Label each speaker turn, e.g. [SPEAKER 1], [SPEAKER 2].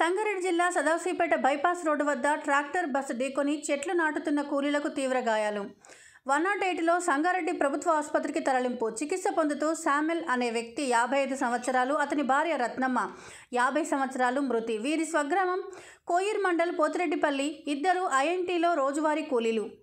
[SPEAKER 1] సంగారెడ్డి జిల్లా Sadasivpet bypass road వద్ద tractor bus ఢీకొని చెట్లు నాటుతున్న కూలీలకు తీవ్ర గాయాలు. 108లో సంగారెడ్డి ప్రభుత్వ ఆసుపత్రికి తరలింపు. చికిత్స పొందుతూ శామ్యుల్ అనే వ్యక్తి 55 సంవత్సరాలు, అతని భార్య రత్నమ్మ 50 సంవత్సరాలు మృతి. వీరి స్వగ్రామం కోయిర్ మండల్ పోతిరెడ్డిపల్లి. ఇద్దరు ఐఎన్టీలో రోజువారీ కూలీలు.